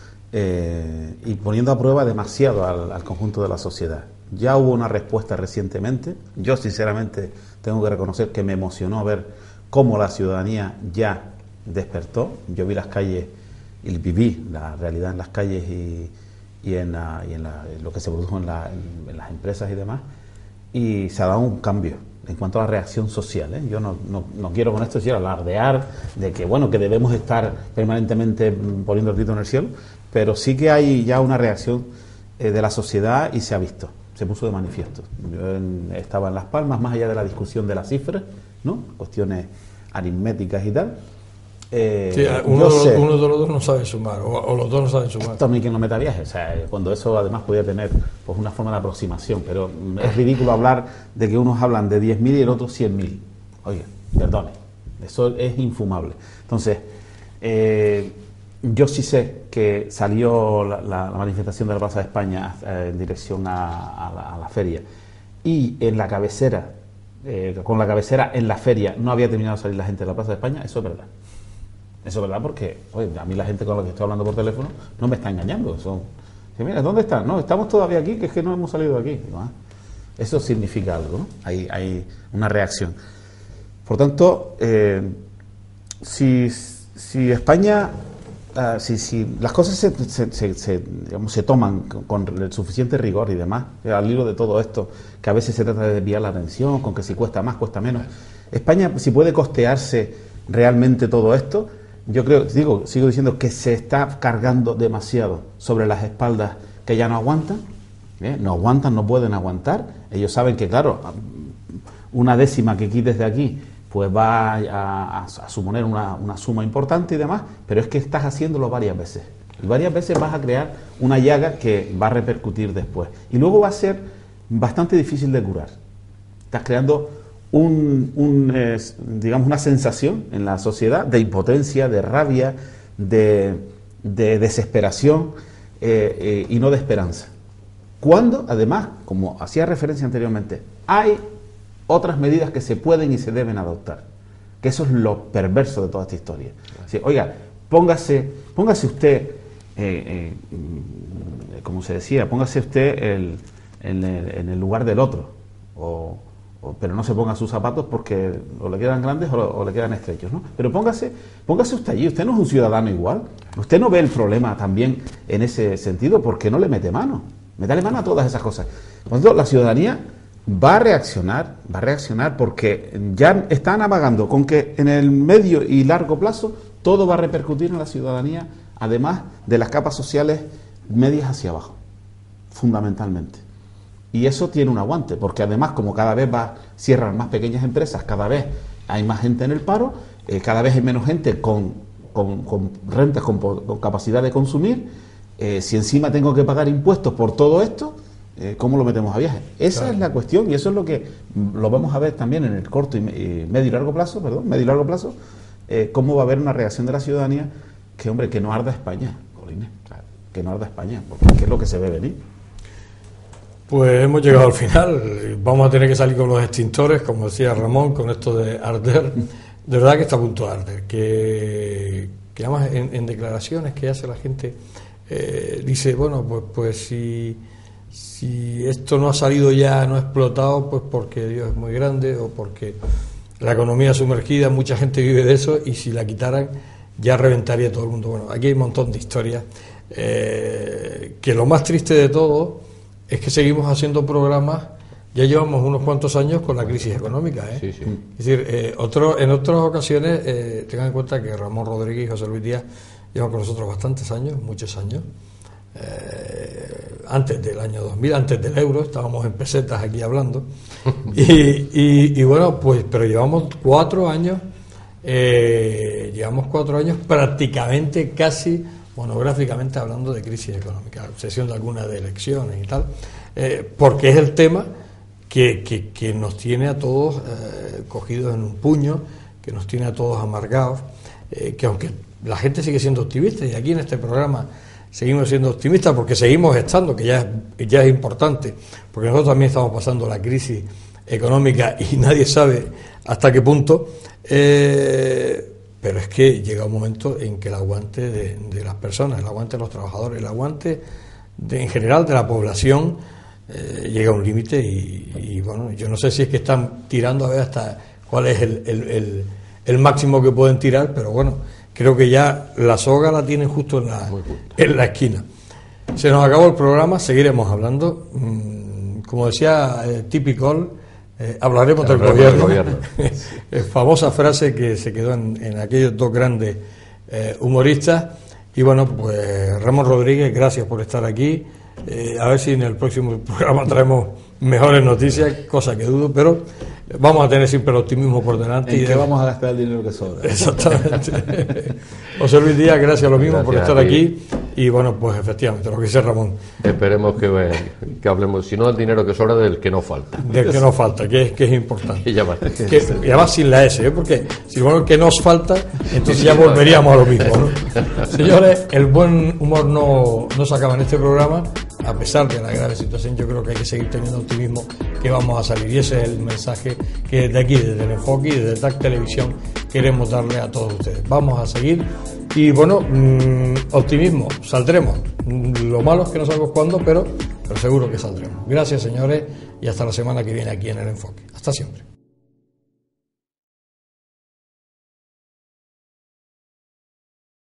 eh, y poniendo a prueba demasiado al, al conjunto de la sociedad. Ya hubo una respuesta recientemente. Yo sinceramente tengo que reconocer que me emocionó ver cómo la ciudadanía ya despertó. Yo vi las calles y viví la realidad en las calles y, y, en, la, y en, la, en lo que se produjo en, la, en, en las empresas y demás, y se ha dado un cambio en cuanto a la reacción social, ¿eh? Yo no, no, no quiero con esto decir alardear de que bueno que debemos estar permanentemente poniendo el grito en el cielo, pero sí que hay ya una reacción eh, de la sociedad y se ha visto, se puso de manifiesto. Yo en, estaba en Las Palmas, más allá de la discusión de las cifras, ¿no? Cuestiones aritméticas y tal. Eh, sí, uno, de los, uno de los dos no sabe sumar, o, o los dos no saben sumar. Esto no hay quien lo meta viaje, o sea, cuando eso además podía tener pues una forma de aproximación, pero es ridículo hablar de que unos hablan de diez mil y el otro cien mil. Oiga, perdone, eso es infumable. Entonces, eh, yo sí sé que salió la, la, la manifestación de la Plaza de España eh, en dirección a, a, la, a la feria, y en la cabecera, eh, con la cabecera en la feria, no había terminado de salir la gente de la Plaza de España. Eso es verdad. Eso es verdad porque, oye, a mí la gente con la que estoy hablando por teléfono no me está engañando. Son, dice, mira, ¿dónde están? No, estamos todavía aquí, que es que no hemos salido de aquí. Digo, ah, eso significa algo, ¿no? Hay, hay una reacción. Por tanto, eh, si, si España, uh, si, si las cosas se, se, se, se, digamos, se toman con, con el suficiente rigor y demás, al hilo de todo esto, que a veces se trata de desviar la atención, con que si cuesta más, cuesta menos. España, si puede costearse realmente todo esto, yo creo, digo, sigo diciendo que se está cargando demasiado sobre las espaldas que ya no aguantan, ¿eh? no aguantan, no pueden aguantar. Ellos saben que, claro, una décima que quites de aquí, pues va a, a, a suponer una, una suma importante y demás, pero es que estás haciéndolo varias veces. Y varias veces vas a crear una llaga que va a repercutir después. Y luego va a ser bastante difícil de curar. Estás creando Un, un, eh, digamos, una sensación en la sociedad de impotencia, de rabia, de, de desesperación eh, eh, y no de esperanza. Cuando, además, como hacía referencia anteriormente, hay otras medidas que se pueden y se deben adoptar, que eso es lo perverso de toda esta historia. Sí, oiga, póngase, póngase usted, eh, eh, como se decía, póngase usted el, en, el, en el lugar del otro, o pero no se ponga sus zapatos porque o le quedan grandes o, o le quedan estrechos, ¿no? Pero póngase, póngase usted allí. Usted no es un ciudadano igual. Usted no ve el problema también en ese sentido porque no le mete mano. Métale mano a todas esas cosas. Por lo tanto, la ciudadanía va a reaccionar, va a reaccionar porque ya están amagando con que en el medio y largo plazo todo va a repercutir en la ciudadanía, además de las capas sociales medias hacia abajo, fundamentalmente. Y eso tiene un aguante, porque además, como cada vez va, cierran más pequeñas empresas, cada vez hay más gente en el paro, eh, cada vez hay menos gente con, con, con rentas, con, con capacidad de consumir. Eh, si encima tengo que pagar impuestos por todo esto, eh, ¿cómo lo metemos a viaje? Esa claro. es la cuestión, y eso es lo que lo vamos a ver también en el corto y medio y largo plazo, perdón, medio y largo plazo, eh, cómo va a haber una reacción de la ciudadanía que, hombre, que no arda España, Colines, claro, que no arda España, porque es lo que se ve venir. Pues hemos llegado al final. Vamos a tener que salir con los extintores, como decía Ramón, con esto de arder. De verdad que está a punto de arder. Que, que además en, en declaraciones que hace la gente, eh, dice, bueno, pues, pues si, si esto no ha salido ya, no ha explotado, pues porque Dios es muy grande o porque la economía sumergida, mucha gente vive de eso, y si la quitaran ya reventaría todo el mundo. Bueno, aquí hay un montón de historias, eh, que lo más triste de todo es que seguimos haciendo programas. Ya llevamos unos cuantos años con la crisis económica, ¿eh? Sí, sí. Es decir, eh, otro, en otras ocasiones, eh, tengan en cuenta que Ramón Rodríguez y José Luis Díaz llevan con nosotros bastantes años, muchos años, eh, antes del año dos mil, antes del euro, estábamos en pesetas aquí hablando, y, y, y bueno, pues, pero llevamos cuatro años, eh, llevamos cuatro años prácticamente casi monográficamente hablando de crisis económica, sesión de algunas de elecciones y tal, eh, porque es el tema Que, que, que nos tiene a todos eh, cogidos en un puño, que nos tiene a todos amargados, eh, que aunque la gente sigue siendo optimista, y aquí en este programa seguimos siendo optimistas porque seguimos estando, que ya es, ya es importante, porque nosotros también estamos pasando la crisis económica y nadie sabe hasta qué punto, eh, pero es que llega un momento en que el aguante de, de las personas, el aguante de los trabajadores, el aguante de, en general de la población, Eh, llega a un límite y, y bueno, yo no sé si es que están tirando a ver hasta cuál es el, el, el, el máximo que pueden tirar, pero bueno, creo que ya la soga la tienen justo en la, en la esquina. Se nos acabó el programa, seguiremos hablando, mm, como decía eh, típico, eh, hablaremos del gobierno, del gobierno. Famosa frase que se quedó en, en aquellos dos grandes eh, humoristas. Y bueno, pues Ramón Rodríguez, gracias por estar aquí. Eh, a ver si en el próximo programa traemos mejores noticias, cosa que dudo, pero vamos a tener siempre el optimismo por delante. ¿En y qué de... vamos a gastar el dinero que sobra? Exactamente. José Luis Díaz, gracias lo mismo Gracias por estar aquí. Y bueno, pues efectivamente, lo que dice Ramón. Esperemos que, que hablemos, si no del dinero que sobra, del que no falta. Del que nos falta, que es, que es importante. Y, ya va. Que, y además sin la S, ¿eh? Porque si bueno el que nos falta, entonces ya volveríamos a lo mismo, ¿no? Señores, el buen humor no, no se acaba en este programa. A pesar de la grave situación, yo creo que hay que seguir teniendo optimismo, que vamos a salir, y ese es el mensaje que desde aquí, desde el Enfoque y desde T A C Televisión queremos darle a todos ustedes. Vamos a seguir y bueno, mmm, optimismo, saldremos. Lo malo es que no sabemos cuándo, pero, pero seguro que saldremos. Gracias, señores, y hasta la semana que viene aquí en el Enfoque. Hasta siempre.